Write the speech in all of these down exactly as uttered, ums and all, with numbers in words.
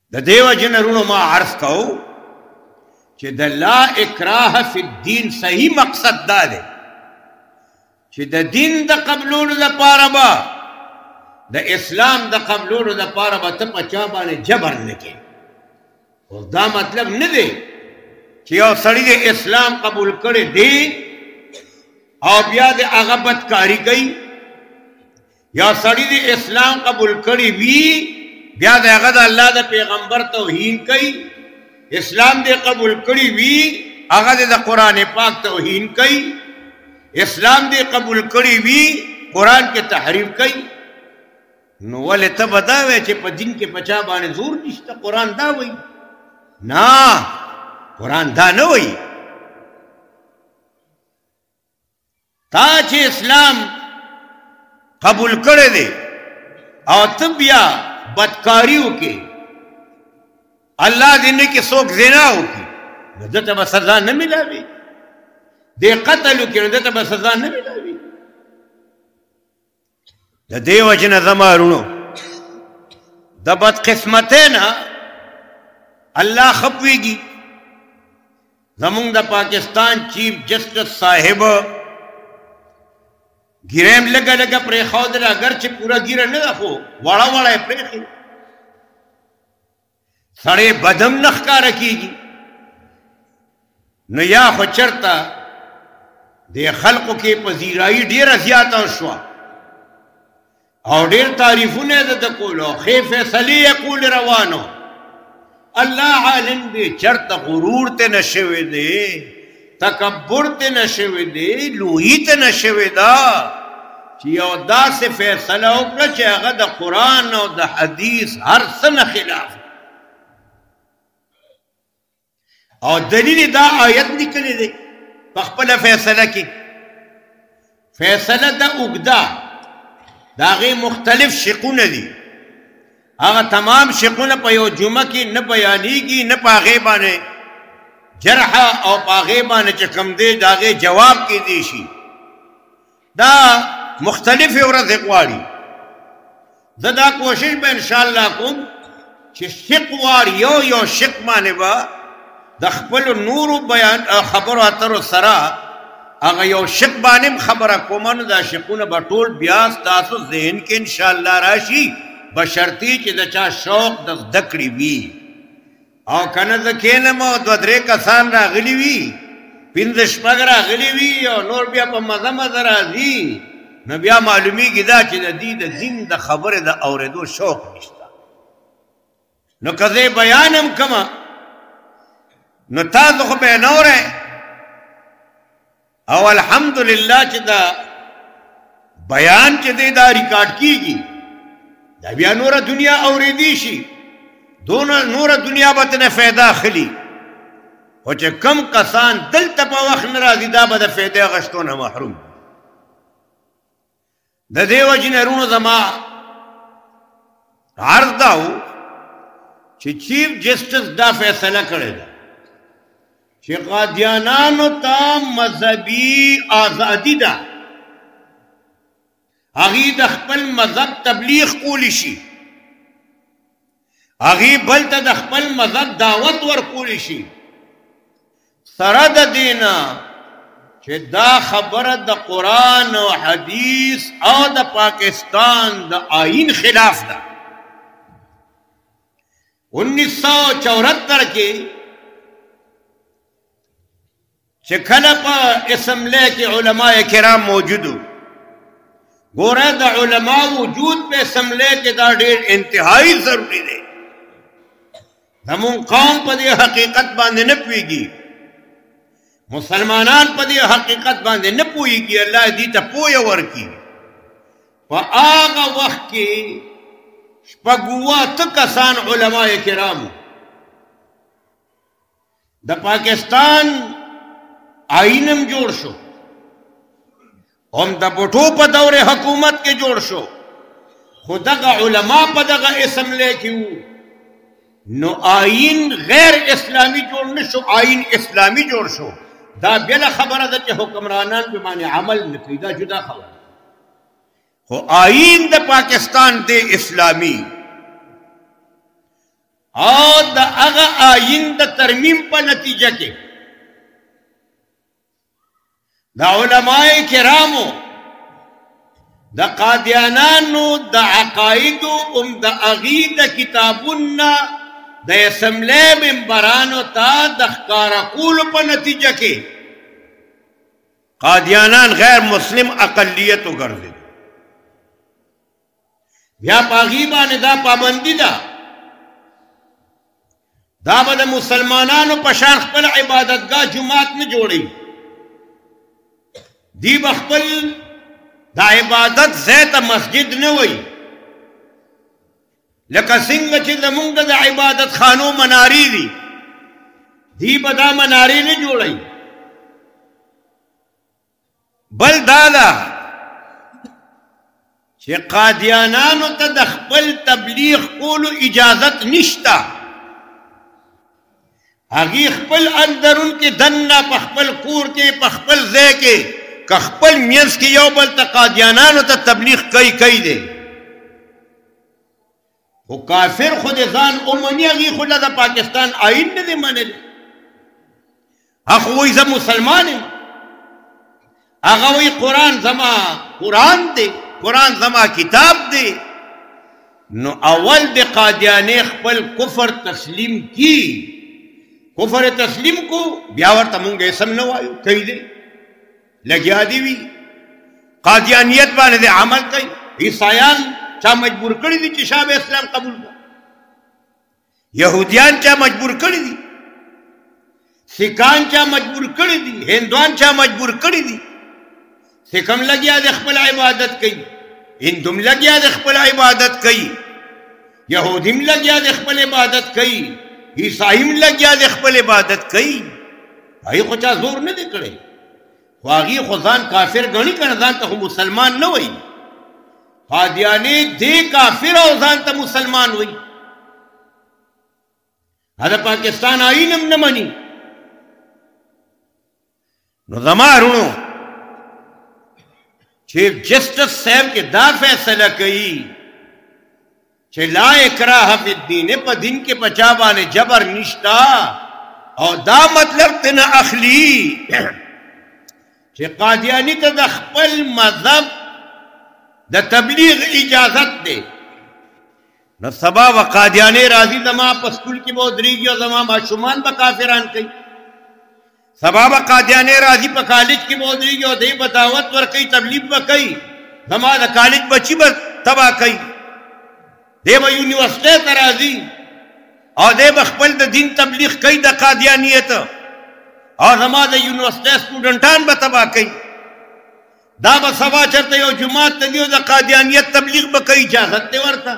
د دیو جنرونو ما عرض کو چې د لا اکراه فی الدین صحیح مقصد دا دی چې د دین د قبلولو دپاره به د اسلام د قبلولو دپاره به ته په چا باندې جبر نه کوې. اوس دا مطلب نه دی چې یو سړي د اسلام قبول کړی دی او بیا د هغه بدکاري کوي، یا سړي د اسلام قبول کړی وي بیا د هغه د الله د پیغمبر توهین کوي، اسلام دې قبول کړی وي هغه د قرآن پاک توهین کوي، اسلام دې قبول کړی وي قرآن کې تحریف کوي. نو ولې ته به دا وایې چې په دین کې په چا باندې زور نشته؟ قرآن دا وایي؟ نه، قرآن دا نه وایي. تا چې اسلام قبول کړی دی او ته بیا بدکاری وکړې، الله دې نه کې څوک زنا وکړي، نو ده ته به سزا نه ملاوي. دې قتل وکړي نو ده ته به سزا نه ملاوي. د دې وجې نه زما وروڼو د بدقسمتۍ نه الله ښه پوهېږي. زمونږ د پاکستان چیف جسټس صاحب ګیریم لږه لږه پرېښودله، اگر چې پوره ګیره نه ده خو وړه وړه یې پرېښې. سړی بدم نه ښکاره کېږي. نو یا خو چېرته د خلقو کې پذیرایي ډېره زیاته شوه او ډېر تعریفونه یې د ده کولو او ښې فیصلې یې کولې روانو. الله عالم دی چېرته غرور ته نه شوی دی، تکبر ته نه شوی دی، لویي ته نه شوی ده چې یو داسې فیصله وکړه چې هغه د قرآن او د حدیث هر څه نه خلاف. او دلیل دا آیت لیکلی دی په خپله فیصله کې. فیصله ده اوږده، د هغې مختلف شقونه دي. هغه تمام شقونه په یو جمعه کې نه بیانېږي، نه په هغې باندې جرح او په هغې باندې چې کوم دی د هغې جواب کېدی شي. دا مختلفې ورځې غواړي. زه دا کوشش به انشاءالله کوم چې شق وار یو یو شق باندې به د خپلو نورو بیان خبرو اترو سره هغه یو شق باندې خبره کوم. نو دا شقونه به ټول بیا ستاسو ذهن کې انشاءالله راشي، بشرطي چې د چا شوق د زده کړې وي. او که نه زه کښېنم او دوه درې کسان راغلي وي، پنځه شپږ راغلي وي او نور بیا په مزه مزه راځي، نو بیا معلومیږي دا چې د دې د دین د خبرې د اورېدو شوق نشته. نو که زه بیان هم کمه نو تاسو خو به یې نه اورئ. او الحمدلله چې دا بیان چې دی دا ریکارډ کېږي، دا بیا نوره دنیا اورېدی شي، دونه نوره دنیا به ترنه فایده اخلي. خو چې کم کسان دلته په وخت نه راځي دا به د فایدې اخیستو نه محروم. د دې وجې نه وروڼو زما عرض دا و چې چیف جسټس دا فیصله کړې ده چې قادیانانو ته مذهبي ازادي ده، هغې د خپل مذهب تبلیغ کولی شي، هغې بل ته د خپل مذهب دعوت ورکولی شي. سره د دې نه چې دا خبره د قرآن او حدیث او د پاکستان د آئین خلاف ده. انیس سو چورہتر کې چې کله په اسمبلی کې علماء کرام موجودو، ګوره د علماء وجود په اسمبلی کې دا ډېر انتهایی ضروري دی. زمون قوم په دې حقیقت باندې نه پوهېږي، مسلمانان په دې حقیقت باندې نه پوهېږي. الله دې ته پوهه ورکړي. په هغه وخت کې شپږ اووه اته کسان علماء کرامو د پاکستان آئینم جوړ شو، هم د بوټو په دور حکومت کې جوړ شو، خو دغه علما په دغه اسمبلی کې وو. نو آئین غیر اسلامی جوړ نه شو، آئین اسلامی جوړ شو. دا بله خبره ده چې حکمرانان په باندې عمل نه کوي، دا جدا خبره. خو آئین د پاکستان دی اسلامی. او د هغه آیین د ترمیم په نتیجه کې د علماء کرامو د قادیانانو د عقایدو ام د هغې د کتابونو د اسمبلی ممبرانو ته د ښکاره کولو په نتیجه کې قادیانان غیر مسلم اقلیت وګرځېدل. بیا په هغې باندې دا پابندي ده دا به د مسلمانانو په شان خپل عبادتګاه جومات نه جوړوي، دی به خپل د عبادت ځای ته مسجد نه وایي، لکه څنګه چې زمونږ د عبادت خانو منارې دي، دی به دا منارې نه جوړوي. بل دا ده چې قادیانانو ته د خپل تبلیغ کولو اجازت نشته، هغې خپل اندرون کې دننه په خپل کور کې په خپل ځای کې که خپل منځ کې یو بل ته قادیانانو ته تبلیغ کوي کوي دی، خو کافر خو د ځان ومني، هغې خو د پاکستان آیین نه دی منلی، هغه وایي زه مسلمان یم، هغه وایي قرآن زما قرآن دی، قرآن زما کتاب دی. نو اول د قادیانې خپل کفر تسلیم کی، کفر تسلیم کو بیا ورته مونږ اسم نه وایو، کوي دی لګیا دی وي قادیانیت باندې عمل کوي. عیسایان چا مجبور کړي دي چې شاه اسلام قبول کړي، یهودیان چا مجبور کړي دي، سکان چا مجبور کړي دي، هندوان چا مجبور کړي دي. سکم لګیا د خپل عبادت کوي، هندوم لګیا د خپل عبادت کوي، یهودیم لګیا د خپل عبادت کوي، عیسائیم لګیا د خپل عبادت کوي. هغې خو چا زور نه دی کړی، خو هغې خو ځان کافر ګڼي که نه، ځان ته خو مسلمان نه وایي. قادیانې دی کافر او ځان ته مسلمان وایي، دا د پاکستان آیین هم نه مني. نو زما رونو چیف جسٹس صاحب کې دا فیصله کوي چې لا اکراہ فی الدین، په دین کې پچا باندې جبر نشتا، او دا مطلب تنه اخلی چې قادیانی ته د خپل مذهب د تبلیغ اجازت دی. نو سبا و قادیانی راضی زما په سکول کې به ودرېږي او زما ماشومان به کافران کوي، سبا به قادیانی راضی په کالج کې به ودرېږي او دی به دعوت ورکوي، تبلیغ به کوي، زما د کالج بچي به تباه کوي، دی به یونیورسټۍ ته راځي او دی به خپل د دین تبلیغ کوي د قادیانیت، او زما د یونیورسټۍ سټوډنټان به تباه کوي. دا به سبا چېرته یو جومات ته ځي او د قادیانیت تبلیغ به کوي، اجازت دی ورته.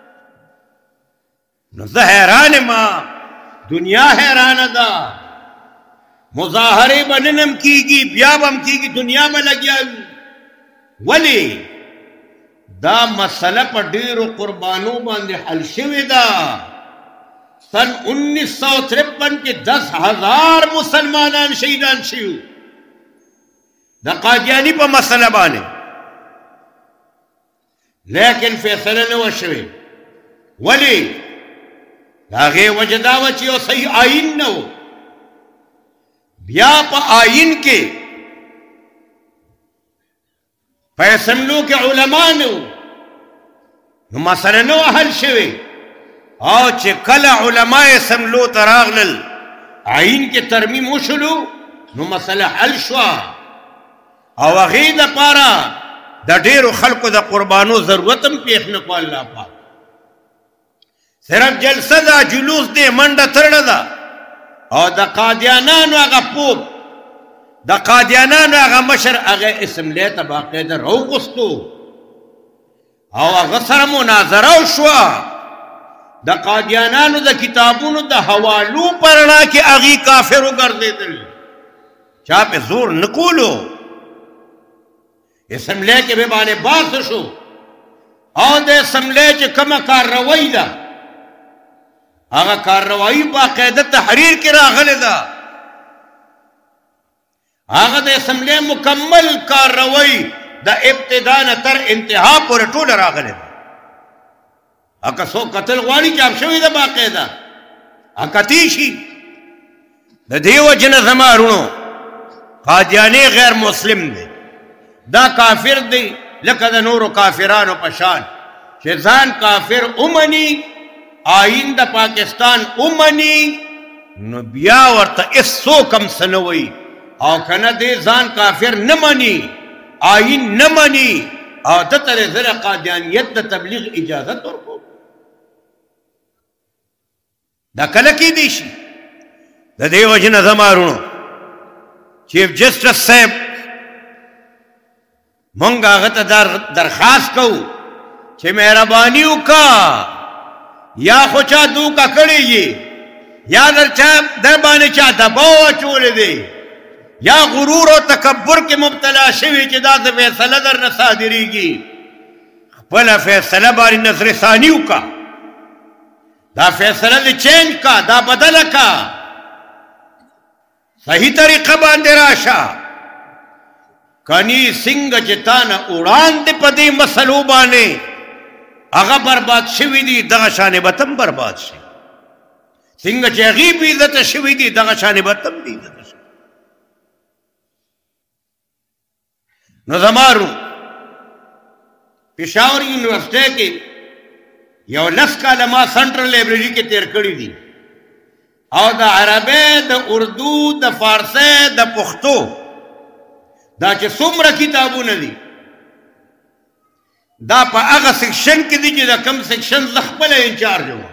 نو زه حیران یم، دنیا حیرانه ده، مظاهرې به نن هم کېږي، بیا به هم کېږي، دنیا به لګیا وي. ولې؟ دا مسله په ډېرو قربانو باندې حل شوې ده. سن انیس سو ترپن کې دس ہزار مسلمانان شهیدان شوي د قادیانی په مسله باندې، لیکن فیصله نه وه شوې. ولې؟ د هغې وجه دا وه چې یو صحیح آیین نه و. بیا په آیین کې په اسمبلو کې علما نه وو، نو مسله نه وه حل شوې. او چې کله علما اسمبلو ته راغلل، آیین کې ترمیم وشلو، نو مسله حل شوه. او هغې دپاره د ډېرو خلکو د قربانو ضرورت هم پېښ نه کړو. الله پاک صرف جلسه ده، جلوس دی، منډه ترړه ده، او د قادیانانو هغه پوپ، د قادیانانو هغه مشر، هغه اسمبلی ته باقاعده راوغوستو او هغه سره مناظره وشوه. د قادیانانو د کتابونو د حوالو په رڼا کې هغې کافر وګرځېدل، چا پې زور نه کولو. اسمبلی کې به باندې بحث شو، او د اسمبلی چې کومه کارروی ده، هغه کارروایي باقاعده تحریر کې راغلې ده. هغه د اسمبلی مکمل کارروی د ابتدا نه تر انتها پورې ټوله راغلې ده. هغه څوک قتل غواړي چاپ شوې ده باقاعده. اکتی شي. د دې وجنه زما رونو قادیانی غیر مسلم دی، دا کافر دی لکه د نورو کافرانو په شان چې ځان کافر اومني، آئین د پاکستان اومني، نو بیا ورته هېڅوک هم څه نه وایي. او که نه دی ځان کافر نه مني، آئین نه مني، او ده ته زه د قادیانیت د تبلیغ اجازت ورکوم. دا کله کیدی شي؟ د دې وجې نه زما وروڼو چیف جسټس صاحب مونږ هغه ته درخواست کوو چې مهرباني وکړه، یا خو چا دوکه کړې یې، یا در چا در باندې چا دباو اچولی دی، یا غرور او تکبر کې مبتلا شوي چې دا څه فیصله در نه صادریږي. خپله فیصله باندې نظر ثاني وکړه، دا فیصله دې چینج کا، دا بدله کا، صحیح طریقه باندې راشه. کني څنګه چې تا نه وړاندې په دې مسلو باندې هغه برباد شوي دي، دغه شانې به تم برباد شي. څنګه چې هغې بې عزته شوي دي، دغه شانې به تم بې عزته شي. نو زما وروڼو پېښور یونیورسټۍ کې یو لس کاله ما سنټرل لایبرري کې تېر کړي دي، او د عربۍ، د اردو، د فارسۍ، د پښتو دا چې څومره کتابونه دي دا په هغه سیکشن کې دي چې د کم سیکشن زه خپله انچارج وم،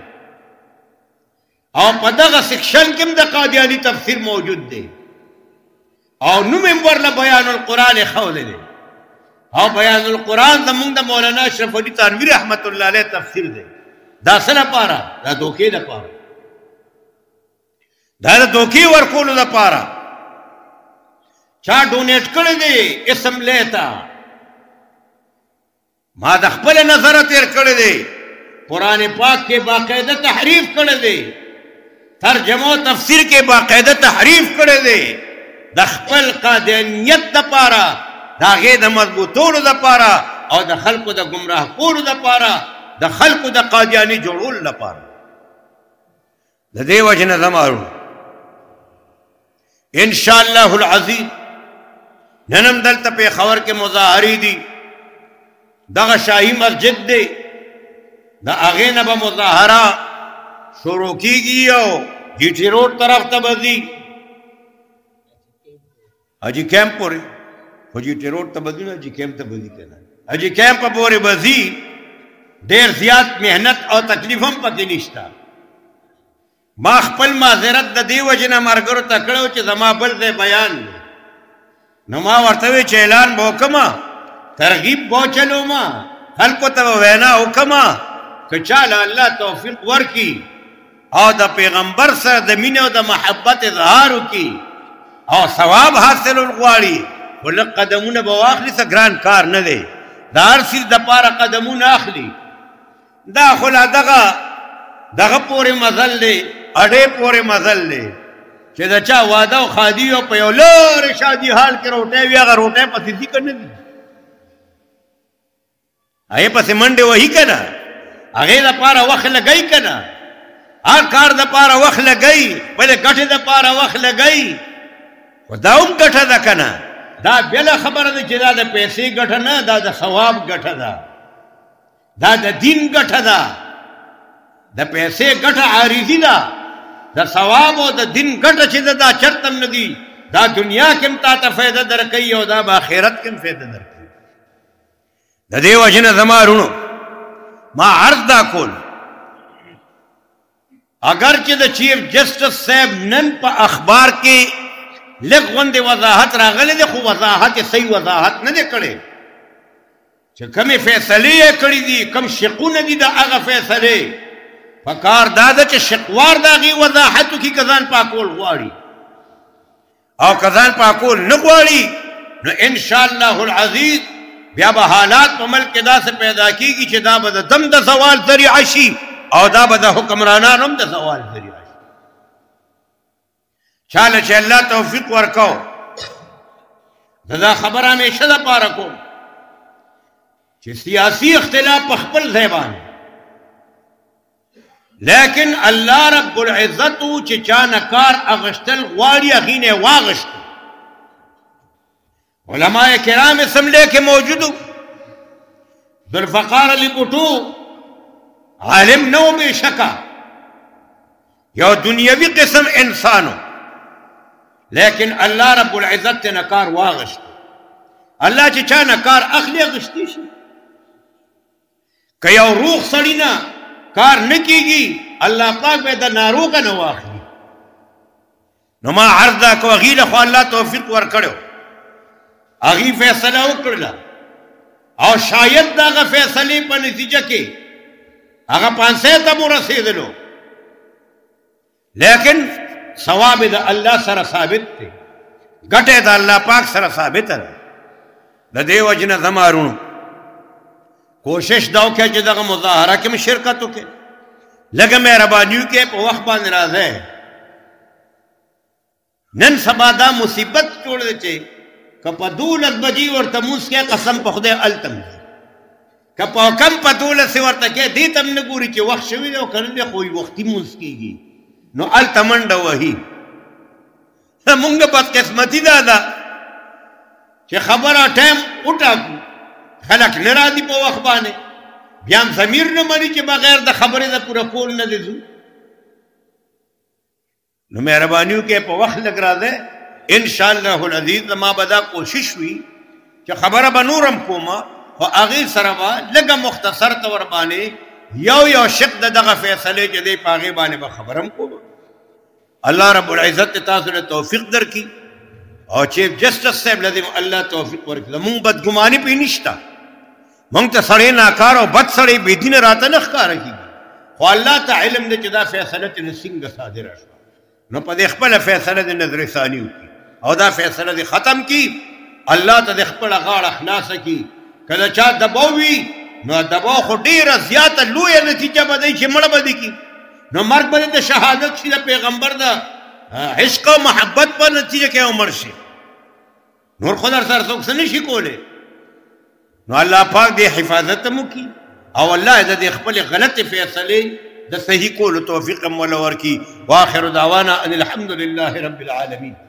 او په دغه سیکشن کې هم د قادیاني تفسیر موجود دی، او نوم یې ورله بیان القرآن ایښولی دی. او بیان القرآن زمونږ د مولانا اشرف علي تانوي رحمت الله علیه تفسیر دی. دا څه لپاره؟ دا دوکې لپاره، دا د دوکې ورکولو لپاره. چا ډونیټ کړی دی اسمبلی ته، ما د خپله نظره تېر کړی دی، قرآن پاک کې باقاعده تحریف کړی دی، ترجمه او تفسیر کې باقاعده تحریف کړی دی، د خپل قادیانیت دپاره، د هغې د مضبوطولو دپاره، او د خلکو د ګمراه کولو دپاره، د خلکو د قادیاني جوړولو لپاره. د دې وجې نه زما وروڼو انشاءالله العزیز نن هم دلته پېښور کې مظاهرې دي، دغه شاهي مسجد دی، د هغې نه به مظاهره شروع کېږي او جي ټي روډ طرف ته به ځي، حاجي کیمپ پورې، خو جي ټي روډ ته به ځي نه، حاجي کیمپ ته به ځي که نه، حاجي کیمپ پورې به ځي. ډېر زیات محنت او تکلیف هم پکې نشته. ما خپل معذرت د دې وجې نه ملګرو ته کړی و چې زما بل ځای بیان دی، نو ما ورته وی چې اعلان به وکړمه، ترغیب به وچلومه، خلکو ته به وینا وکړمه، که چاله الله توفیق ورکړي او د پیغمبر سره د مینې او د محبت اظهار وکړي او ثواب حاصلول غواړي، خو لږ قدمونه به واخلي، څه ګران کار نه دی، د هر څیز دپاره قدمونه اخلي. دا خو لا دغه دغه پورې مزل دی، اډې پورې مزل دی چې د چا واده او خادي او په یو لرې شادي حال کې روټۍ وي، هغه روټۍ پسې ځي که نه ځي؟ هغې پسې منډې وهي که نه؟ هغې دپاره وخت لګوي که نه؟ هر کار دپاره وخت لګوي، بلې ګټې دپاره وخت لګوي، خو دا هم ګټه ده که نه؟ دا بله خبره ده چې دا د پیسې ګټه نه، دا د ثواب ګټه ده، دا د دین ګټه ده. د پیسې ګټه عارضي ده، د ثواب او د دین ګټه چې ده دا چرته هم نه دي. دا دنیا کې هم تا ته فایده درکوي او دا به آخرت کې هم فایده درکوي. د دې وجې نه زما وروڼو ما عرض دا کول، اگر چې د چیف جسټس صاحب نن په اخبار کې لږ غوندې وضاحت راغلی دی، خو وضاحت یې صحیح وضاحت نه دی کړی چې کومې فیصلې یې کړي دي، کوم شقونه دي د هغه فیصلې. پکار دا ده چې شقوار د هغې وضاحت وکړي، که ځان پاکول غواړي، او که ځان پاکول نه غواړي نو انشاءالله العزیز بیا به حالات په ملک کې داسې پیدا کېږي چې دا به د دم د زوال ذریعه شي، او دا به د حکمرانانو هم د زوال ذریعه شي. چاله چې الله توفیق ورکو، زه دا خبره همیشه دپاره کوم چې سیاسي اختلاف په خپل ځای باندې، لیکن الله رب العزت چې چا نه کار اغشتل غواړي هغې نه واغشتو. علماء کرام اسمبلی کې موجودو. ذوالفقار علی بوټو عالم نو بے شکا، یو دنیاوی قسم انسانو، لیکن اللہ رب العزت تے نکار واغشت. اللہ چی چا نکار اخلی اغشتی شی کہ یو روح سڑینا کار نکی گی اللہ پاک بے دا ناروغا نواخلی. نو ما عرض دا کو اغیل خو اللہ توفیق ورکڑو، اغی فیصلہ اکڑلا، او شاید دا غا فیصلی پا نتیجہ کی اگا پانسے تا مرسیدلو، لیکن ثواب دا اللہ سر ثابت تے، گٹے دا اللہ پاک سر ثابت ہے. دا دے وجنہ زمارون کوشش داو کیا جدا غا مظاہرہ کم شرکتو کے لگا مہربانیو کے پا وقت بان راز ہے. نن سبا دا مصیبت چھوڑ دے چھے کہ پا دولت بجی ورطا موس کے قسم پا خدے علتم کپا کم پا دولت سے ورطا کہ دیتم نگوری چے وقت شوی دے و کرنے خوی وقتی موس کی گی نو علتمن دا وحی. مونگا بد قسمتی دادا چے خبرہ ٹیم اٹھا کو خلق نرا دی پا وقت بانے بیام ضمیر نمانی چے بغیر دا خبر دا پورا کول نہ دے دو. نو مہربانیوں کے پا وقت لگ رہا دے انشاءاللہ العزیز ما بدا کوشش ہوئی کہ خبر بنورم کوما و آغی سربا لگا مختصر طور بانے یو یو شق دا دغا فیصلے جدے پاغی بانے با خبرم کوما. اللہ رب العزت تاسو نے توفیق در کی اور چیف جسٹس صاحب لازم اللہ توفیق ورکی. مونگ بدگمانی پی نشتا، مونگ تا سڑے ناکار و بد سڑے بیدین راتا نخکار کی خو اللہ تا علم دے چدا فیصلت نسنگ صادر اشوا نو پا دے خپل فیصلت نظر ثانیو کی او دا فیصلہ دی ختم کی. اللہ تا دخپل غار اخلاص کی کدا چا دباوی نو دباو خو دیر زیادہ لویا نتیجہ بدئی چی مڑ بدی کی نو مرگ بدی دا شہادت شی دا پیغمبر دا عشق و محبت پر نتیجہ کیا عمر شی نور خودر سر سوک سنشی کولے. نو اللہ پاک دے حفاظت مو کی او اللہ دا دے خپل غلط فیصلے دا صحیح کول توفیق مولور کی. واخر دعوانا ان الحمدللہ رب العالمین.